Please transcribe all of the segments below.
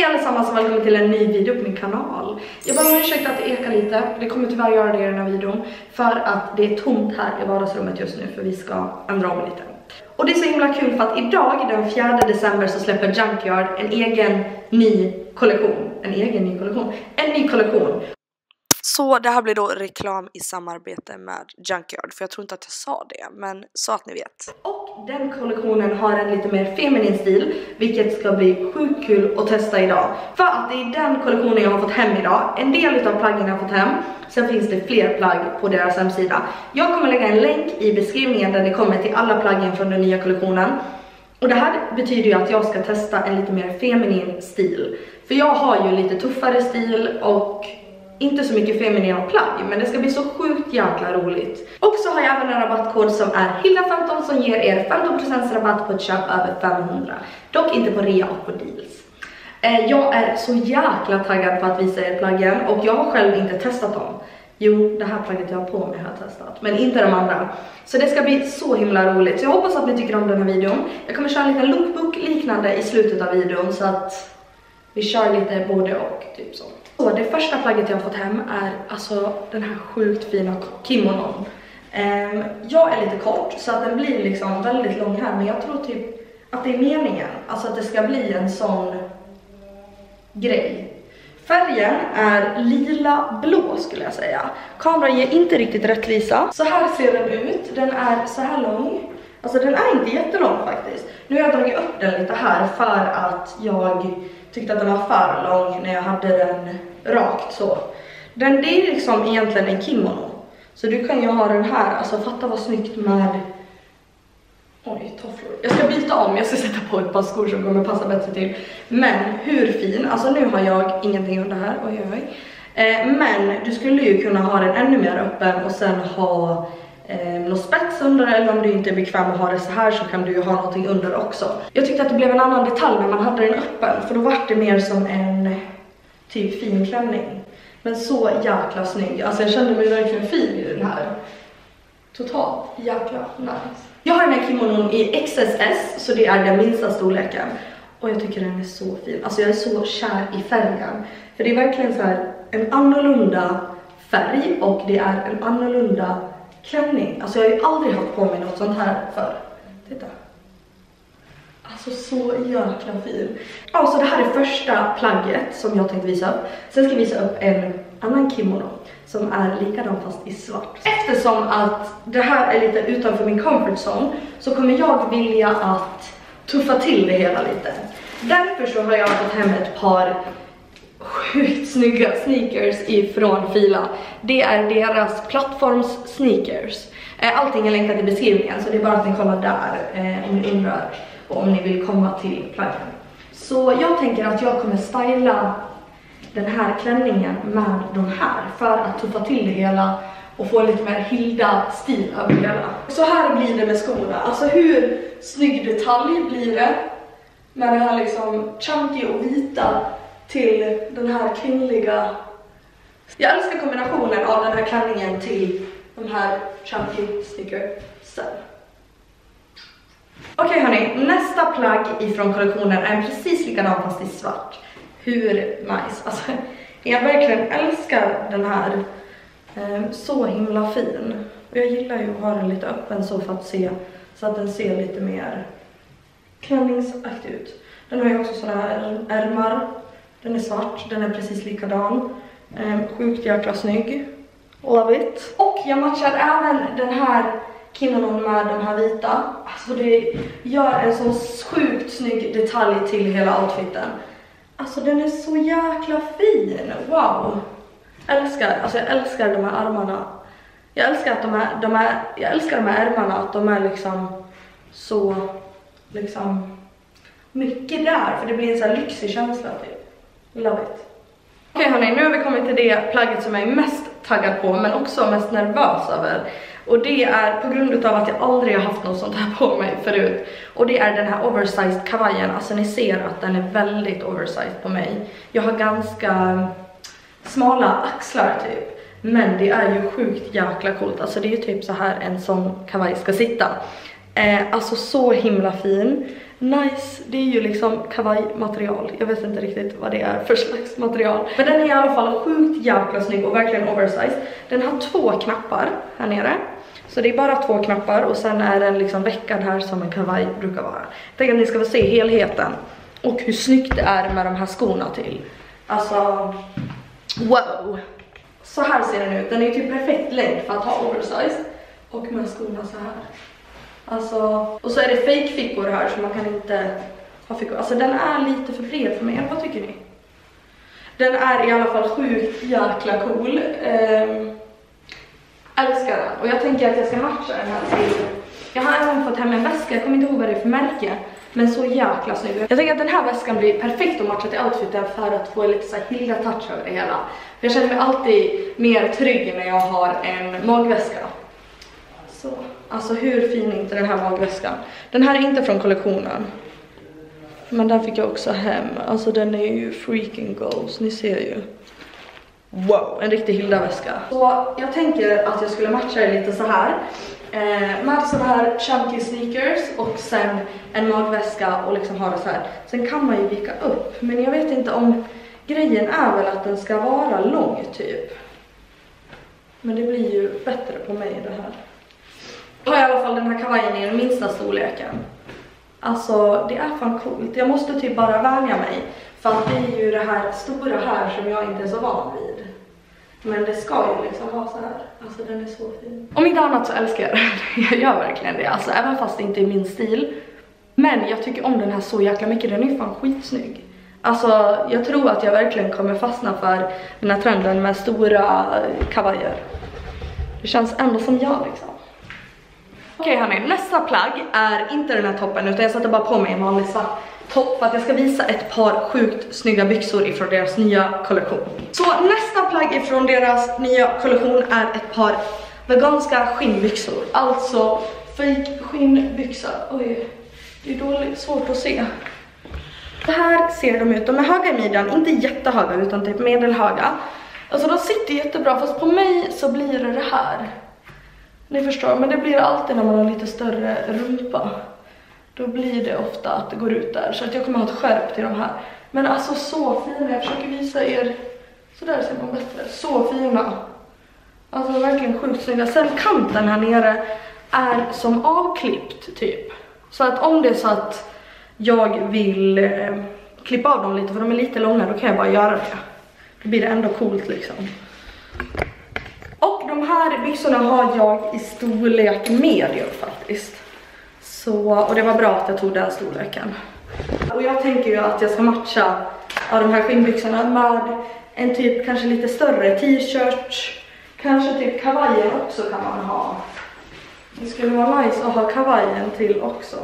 allesammans och välkommen till en ny video på min kanal. Jag bara ursäkta att det ekar lite. Det kommer tyvärr göra det i den här videon. För att det är tomt här i vardagsrummet just nu. För vi ska ändra om lite. Och det är så himla kul för att idag den 4 december så släpper Junkyard en egen ny kollektion. En ny kollektion. Så det här blir då reklam i samarbete med Junkyard. För jag tror inte att jag sa det, men så att ni vet. Och den kollektionen har en lite mer feminin stil, vilket ska bli sjukt kul att testa idag. För att det är den kollektionen jag har fått hem idag. En del av plaggen jag har fått hem. Sen finns det fler plagg på deras hemsida. Jag kommer lägga en länk i beskrivningen där det kommer till alla plaggen från den nya kollektionen. Och det här betyder ju att jag ska testa en lite mer feminin stil. För jag har ju lite tuffare stil och inte så mycket feminina plagg, men det ska bli så sjukt jäkla roligt. Och så har jag även en rabattkod som är HILLA15 som ger er 15% rabatt på ett köp över 500. Dock inte på rea och på deals. Jag är så jäkla taggad på att visa er plaggen och jag har själv inte testat dem. Jo, det här plagget jag har på mig har jag testat, men inte de andra. Så det ska bli så himla roligt. Så jag hoppas att ni tycker om den här videon. Jag kommer köra en liten lookbook liknande i slutet av videon så att vi kör lite både och typ så. Så det första plagget jag har fått hem är alltså den här sjukt fina kimonon. Jag är lite kort så att den blir liksom väldigt lång här, men jag tror typ att det är meningen. Alltså att det ska bli en sån grej. Färgen är lila blå skulle jag säga. Kameran ger inte riktigt rättvisa. Så här ser den ut. Den är så här lång. Alltså den är inte jättelång faktiskt. Nu har jag dragit upp den lite här för att jag tyckte att den var för lång när jag hade den rakt så. Det är liksom egentligen en kimono. Så du kan ju ha den här. Alltså fatta vad snyggt med... Oj, tofflor. Jag ska byta om. Jag ska sätta på ett par skor som kommer passa bättre till. Men hur fin. Alltså nu har jag ingenting under här. Oj, oj, oj. Men du skulle ju kunna ha den ännu mer öppen och sen ha något spets under, eller om du inte är bekväm att ha det så här så kan du ju ha någonting under också. Jag tyckte att det blev en annan detalj när man hade den öppen, för då var det mer som en typ fin klänning. Men så jäkla snygg. Alltså jag kände mig verkligen fin i den här. Totalt jäkla nice. Jag har den här kimonon i XSS, så det är den minsta storleken. Och jag tycker den är så fin. Alltså jag är så kär i färgen. För det är verkligen så här en annorlunda färg och det är en annorlunda klänning. Alltså jag har ju aldrig haft på mig något sånt här för. Titta. Alltså så jäkla fin. Alltså det här är första plagget som jag tänkte visa upp. Sen ska jag visa upp en annan kimono som är likadan fast i svart. Eftersom att det här är lite utanför min comfort zone så kommer jag vilja att tuffa till det hela lite. Därför så har jag fått hem ett par sjukt snygga sneakers ifrån Fila. Det är deras plattforms sneakers. Allting är länkat i beskrivningen så det är bara att ni kollar där om ni undrar och om ni vill komma till plaggen. Så jag tänker att jag kommer styla den här klänningen med de här för att tuffa till det hela och få lite mer Hilda-stil över det hela. Så här blir det med skorna. Alltså hur snygg detalj blir det med det här liksom chunky och vita till den här kvinnliga. Jag älskar kombinationen av den här klänningen till de här chunky sneakersen. Okej hörni, nästa plagg ifrån kollektionen är precis likadan fast i svart. Hur nice. Alltså, jag verkligen älskar den här. Så himla fin. Och jag gillar ju att ha den lite öppen så för att se så att den ser lite mer klänningsaktig ut. Den har ju också sådana här ärmar. Den är svart, den är precis likadan. Sjukt jäkla snygg. Love it. Och jag matchar även den här kimonon med de här vita. Alltså det gör en så sjukt snygg detalj till hela outfiten. Alltså den är så jäkla fin. Wow. Jag älskar de här armarna. Jag älskar att jag älskar de här ärmarna, att de är liksom så liksom mycket där, för det blir en så här lyxig känsla typ. Love it. Okej hörni, nu har vi kommit till det plagget som jag är mest taggad på men också mest nervös över. Och det är på grund av att jag aldrig har haft något sånt här på mig förut. Och det är den här oversized kavajen. Alltså ni ser att den är väldigt oversized på mig. Jag har ganska smala axlar typ. Men det är ju sjukt jäkla coolt. Alltså det är ju typ så här en sån kavaj ska sitta. Alltså så himla fin. nice. Det är ju liksom kavajmaterial. Jag vet inte riktigt vad det är för slags material. Men den är i alla fall sjukt jäkla snygg och verkligen oversized. Den har 2 knappar här nere. Så det är bara 2 knappar och sen är den liksom veckad här som en kavaj brukar vara. Jag tänker att ni ska få se helheten och hur snyggt det är med de här skorna till. Alltså, wow. Så här ser den ut. Den är ju typ perfekt längd för att ha oversized. Och med skorna så här. Alltså, och så är det fake fickor här så man kan inte ha fickor. Alltså den är lite för bred för mig, eller vad tycker ni? Den är i alla fall sjukt jäkla cool. Älskar den. Och jag tänker att jag ska matcha den här till. Jag har även fått hem en väska, jag kommer inte ihåg vad det är för märke. Men så jäkla snygg. Jag tänker att den här väskan blir perfekt att matcha till outfiten för att få lite så här Hilda-touch över det hela. För jag känner mig alltid mer trygg när jag har en magväska. Så, alltså hur fin är inte den här magväskan? Den här är inte från kollektionen. Men den fick jag också hem. Alltså den är ju freaking goals, ni ser ju. Wow, en riktig Hilda-väska. Så jag tänker att jag skulle matcha det lite så här. Med så här chunky sneakers och sen en magväska och liksom ha det så här. Sen kan man ju vika upp. Men jag vet inte om grejen är väl att den ska vara lång typ. Men det blir ju bättre på mig det här. Jag har i alla fall den här kavajen i den minsta storleken. Alltså det är fan coolt. Jag måste typ bara vänja mig. För att det är ju det här stora här som jag inte är så van vid. Men det ska ju liksom vara så här. Alltså den är så fin. Om inte annat så älskar jag den. Jag gör verkligen det. Alltså även fast det inte är min stil. Men jag tycker om den här så jäkla mycket. Den är ju fan skitsnygg. Alltså jag tror att jag verkligen kommer fastna för den här trenden med stora kavajer. Det känns ändå som jag liksom. Okej hörni, nästa plagg är inte den här toppen utan jag sätter bara på mig en vanlig svart topp för att jag ska visa ett par sjukt snygga byxor ifrån deras nya kollektion. Så nästa plagg ifrån deras nya kollektion är ett par veganska skinnbyxor. Alltså fake skinnbyxor. Oj, det är dåligt, svårt att se. Så här ser de ut. De är höga i midjan, inte jättehöga utan typ medelhöga. Alltså de sitter jättebra fast på mig så blir det här. Ni förstår, men det blir alltid när man har lite större rumpa. Då blir det ofta att det går ut där. Så att jag kommer ha ett skärp till de här. Men alltså så fina, jag försöker visa er. Så där ser man bättre, så fina. Alltså verkligen sjukt snygga. Sen kanten här nere är som avklippt typ. Så att om det är så att jag vill klippa av dem lite för de är lite långa, då kan jag bara göra det. Då blir det ändå coolt liksom. Och de här byxorna har jag i storlek medium faktiskt. Så, och det var bra att jag tog den storleken. Och jag tänker ju att jag ska matcha av de här skinnbyxorna med en typ kanske lite större t-shirt. Kanske typ kavajen också kan man ha. Det skulle vara nice att ha kavajen till också.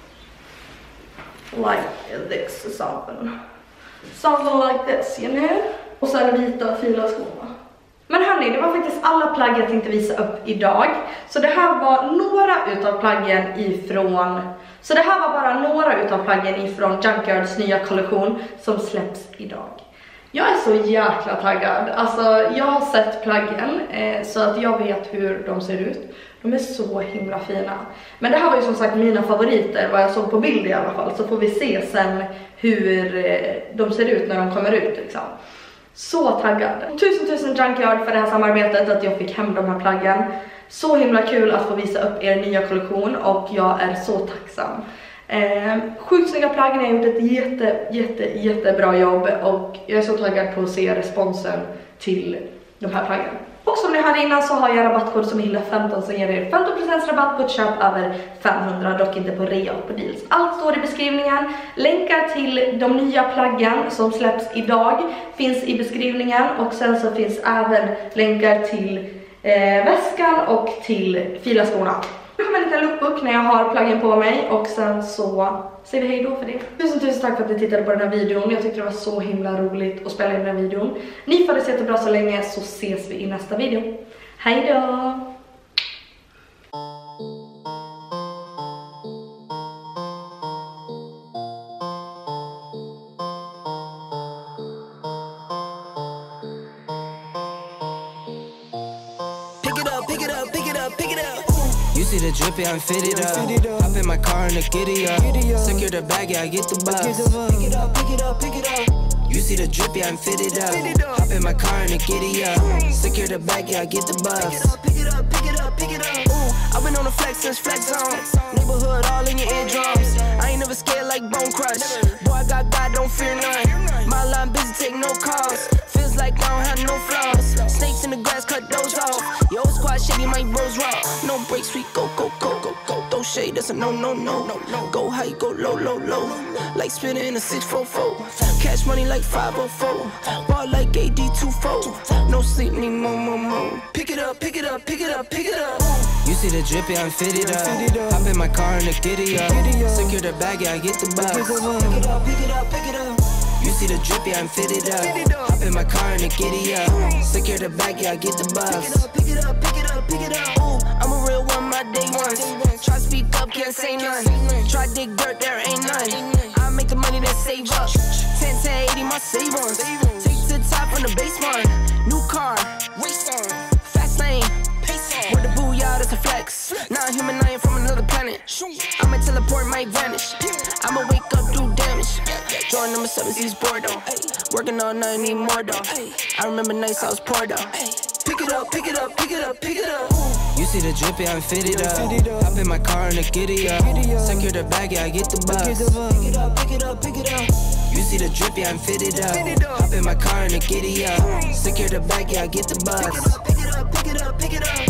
Like this, something like this, you know? Och sen vita fila skorna. Men hörni, det var faktiskt alla plagg jag tänkte visa upp idag. Så det här var några utav plaggen ifrån... Så det här var bara några utav plaggen ifrån Junkyards nya kollektion som släpps idag. Jag är så jäkla taggad. Alltså jag har sett plaggen så att jag vet hur de ser ut. De är så himla fina. Men det här var ju som sagt mina favoriter, vad jag såg på bild i alla fall. Så får vi se sen hur de ser ut när de kommer ut liksom. Så taggad. Tusen Junkyard för det här samarbetet, att jag fick hem de här plaggen. Så himla kul att få visa upp er nya kollektion och jag är så tacksam. Sjukt snygga plaggen, jag har gjort ett jättebra jobb och jag är så taggad på att se responsen till de här plaggen. Och som ni hörde innan så har jag rabattkod som Hilda15 som ger er 15% rabatt på ett köp över 500, dock inte på rea och på deals. Allt står i beskrivningen. Länkar till de nya plaggen som släpps idag finns i beskrivningen och sen så finns även länkar till väskan och till filaskorna. Nu kommer en liten lookbook när jag har plaggen på mig och sen så säger vi hej då för det. Tusen tack för att ni tittade på den här videon. Jag tyckte det var så himla roligt att spela in den här videon. Ni får det så jättebra så länge, så ses vi i nästa video. Hej då! You see the drip, yeah, I'm fitted up. Hop in my car and the giddy up. Secure the bag, yeah, I get the bus. Pick it up, pick it up, pick it up. You see the drip, yeah, I'm fitted up. Hop in my car and the giddy up. Secure the bag, yeah, I get the bus. Pick it up, pick it up, pick it up. Ooh, I've been on the flex since flex zone. Neighborhood all in your eardrums. I ain't never scared like Bone Crush. Boy, I got God, don't fear none. My line busy, take no calls. Feels like I don't have no flaws. Snakes in the grass, cut those off. Yo, squad shady, my bros raw. No breaks, we go, go, go, go, go. Throw shade, that's a no, no, no, no, no. Go high, go low, low, low. Like spinning in a 644. Cash money like 504. Ball like AD24. No sleep, need more, more, more. Pick it up, pick it up, pick it up, pick it up. You see the drip, yeah, I'm fitted up. Hop in my car and the giddy up. Secure the bag, yeah, I get the bus. Pick it up, pick it up, pick it up. You see the drip, yeah, I'm fitted up. Hop in my car and the giddy up. Secure the bag, yeah, I get the bus. Pick it up, pick it up, pick it up, pick it up. Ooh, I'm a real one, my day ones. Try speak up, can't say none. Try dig dirt, there ain't none. I make the money that save up. 10 to 80, my savings. Take to the top on the baseline. New car, race on. Fast lane, pace on. With the booyah, that's a flex. Not human, I ain't from another planet. I'ma teleport, might vanish. I'ma wake up, do damage. Drawing number 7, East Bordeaux. Working all night, need more though. I remember nights I was poor though. Pick it up, pick it up, pick it up, pick it up. You see the drip, yeah, I'm fitted up. Hop in my car and the giddy up. Secure the bag, yeah, I get the bus. Pick it up, pick it up, pick it up. You see the drip, yeah, I'm fitted up. Hop in my car and the giddy up. Secure the bag, yeah, I get the bus. Pick it up, pick it up, pick it up, pick it up.